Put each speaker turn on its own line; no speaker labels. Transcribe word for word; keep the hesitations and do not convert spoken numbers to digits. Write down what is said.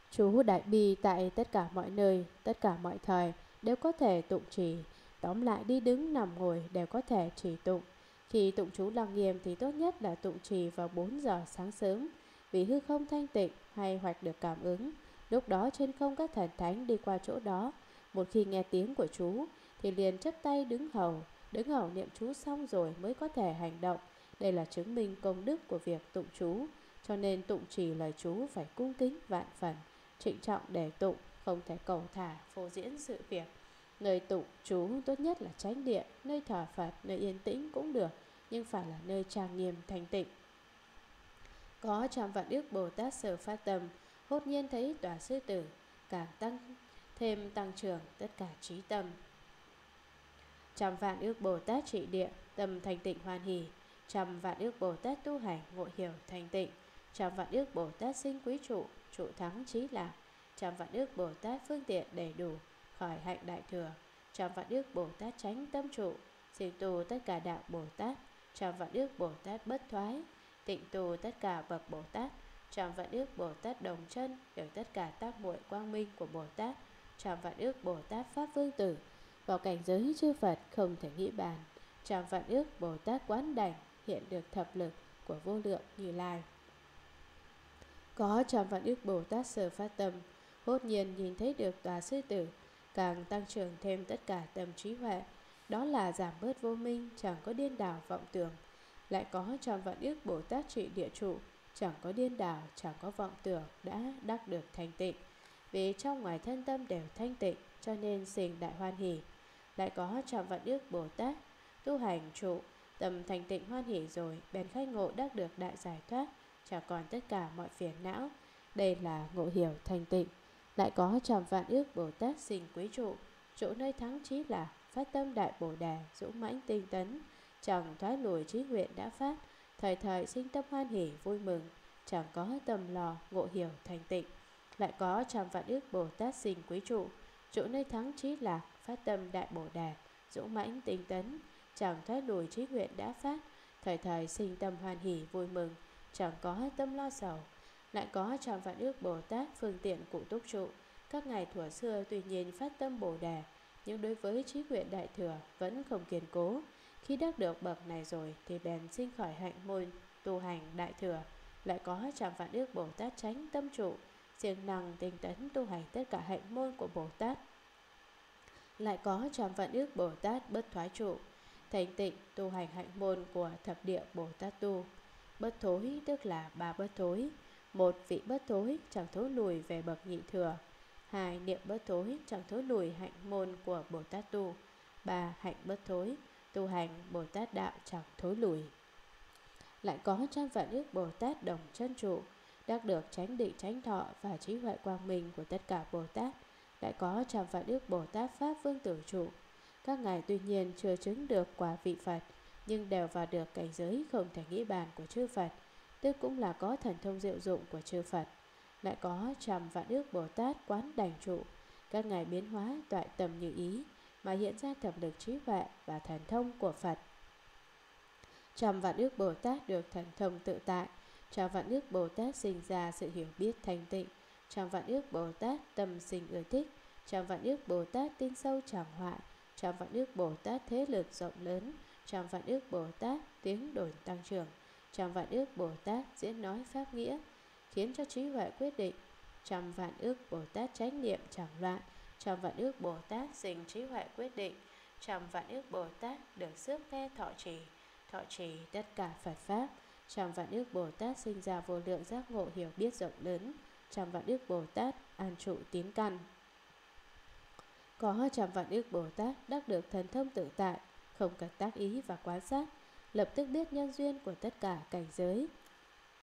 Chú Đại Bi tại tất cả mọi nơi, tất cả mọi thời đều có thể tụng trì. Tóm lại đi đứng nằm ngồi đều có thể trì tụng. Khi tụng chú Lăng Nghiêm thì tốt nhất là tụng trì vào bốn giờ sáng sớm, vì hư không thanh tịnh hay hoặc được cảm ứng. Lúc đó trên không các thần thánh đi qua chỗ đó, một khi nghe tiếng của chú thì liền chắp tay đứng hầu. Đứng hầu niệm chú xong rồi mới có thể hành động. Đây là chứng minh công đức của việc tụng chú. Cho nên tụng trì lời chú phải cung kính vạn phần, trịnh trọng để tụng, không thể cầu thả phô diễn sự việc. Nơi tụng chú tốt nhất là chánh điện, nơi thờ Phật, nơi yên tĩnh cũng được, nhưng phải là nơi trang nghiêm thanh tịnh. Có trăm vạn ước Bồ Tát sở phát tâm, hốt nhiên thấy tòa sư tử, càng tăng thêm tăng trưởng tất cả trí tâm. Trăm vạn ước Bồ Tát trị địa, tâm thanh tịnh hoan hỷ. Trăm vạn ước Bồ Tát tu hành, ngộ hiểu thanh tịnh. Trăm vạn ước Bồ Tát sinh quý trụ, trụ thắng trí lạc. Trăm vạn ước Bồ Tát phương tiện đầy đủ, khỏi hạnh đại thừa. Trăm vạn ước Bồ Tát chánh tâm trụ, siêng tu tất cả đạo Bồ Tát. Trăm vạn ước Bồ Tát bất thoái, tịnh tu tất cả bậc Bồ Tát. Trăm vạn ước Bồ Tát đồng chân, hiểu tất cả tác muội quang minh của Bồ Tát. Trăm vạn ước Bồ Tát pháp vương tử, vào cảnh giới chư Phật không thể nghĩ bàn. Trăm vạn ước Bồ Tát quán đảnh, hiện được thập lực của vô lượng Như Lai. Có trăm vạn ước Bồ Tát sở phát tâm, hốt nhiên nhìn thấy được tòa sư tử, càng tăng trưởng thêm tất cả tâm trí huệ. Đó là giảm bớt vô minh, chẳng có điên đảo vọng tưởng. Lại có trăm vạn ước Bồ Tát trị địa trụ, chẳng có điên đảo, chẳng có vọng tưởng, đã đắc được thanh tịnh. Vì trong ngoài thân tâm đều thanh tịnh, cho nên sinh đại hoan hỷ. Lại có trăm vạn ước Bồ Tát tu hành trụ, tâm thành tịnh hoan hỷ rồi, bèn khai ngộ đắc được đại giải thoát, chẳng còn tất cả mọi phiền não. Đây là ngộ hiểu thanh tịnh. Lại có trăm vạn ước Bồ Tát sinh quý trụ, chỗ nơi thắng trí là phát tâm đại Bồ Đề, dũng mãnh tinh tấn, chẳng thoái lùi trí nguyện đã phát, thời thời sinh tâm hoan hỷ vui mừng, chẳng có tâm lò ngộ hiểu thanh tịnh. Lại có trăm vạn ước Bồ Tát sinh quý trụ, chỗ nơi thắng trí lạc, phát tâm đại Bồ Đề, dũng mãnh tinh tấn, chẳng thoái lùi trí nguyện đã phát, thời thời sinh tâm hoan hỷ vui mừng, chẳng có tâm lo sầu. Lại có trăm vạn ước Bồ Tát phương tiện cụ túc trụ, các ngài thuở xưa tuy nhiên phát tâm Bồ Đề, nhưng đối với trí nguyện đại thừa vẫn không kiên cố. Khi đắc được bậc này rồi thì bèn sinh khỏi hạnh môn tu hành đại thừa. Lại có trăm vạn ước Bồ Tát chánh tâm trụ, siêng năng tinh tấn tu hành tất cả hạnh môn của Bồ Tát. Lại có trăm vạn ước Bồ Tát bất thoái trụ, thành tịnh tu hành hạnh môn của thập địa Bồ Tát tu. Bất thối tức là ba bất thối. Một, vị bất thối chẳng thối lùi về bậc nhị thừa. Hai, niệm bất thối chẳng thối lùi hạnh môn của Bồ Tát tu. Ba, hạnh bất thối, tu hành Bồ Tát đạo chẳng thối lùi. Lại có trăm vạn ước Bồ Tát đồng chân trụ, đắc được chánh định chánh thọ và trí huệ quang minh của tất cả Bồ Tát. Lại có trăm vạn ước Bồ Tát pháp vương tử trụ, các ngài tuy nhiên chưa chứng được quả vị Phật, nhưng đều vào được cảnh giới không thể nghĩ bàn của chư Phật, tức cũng là có thần thông diệu dụng của chư Phật. Lại có trăm vạn ước Bồ Tát quán đảnh trụ, các ngài biến hóa toại tầm như ý, mà hiện ra thập lực trí huệ và thần thông của Phật. Trăm vạn ước Bồ Tát được thần thông tự tại, trăm vạn ước Bồ Tát sinh ra sự hiểu biết thanh tịnh, trăm vạn ước Bồ Tát tâm sinh ưa thích, trăm vạn ước Bồ Tát tin sâu chẳng hoại, trăm vạn ước Bồ Tát thế lực rộng lớn, trăm vạn ước Bồ Tát tiếng đồn tăng trưởng, trăm vạn ước Bồ Tát diễn nói pháp nghĩa, khiến cho trí huệ quyết định, trăm vạn ước Bồ Tát chánh niệm chẳng loạn, trăm vạn ước Bồ Tát sinh trí huệ quyết định, trăm vạn ước Bồ Tát được xước nghe thọ trì, thọ trì tất cả Phật pháp, trăm vạn ước Bồ Tát sinh ra vô lượng giác ngộ hiểu biết rộng lớn, trăm vạn ước Bồ Tát an trụ tín căn. Có trăm vạn ước Bồ Tát đắc được thần thông tự tại, không cần tác ý và quan sát, lập tức biết nhân duyên của tất cả cảnh giới,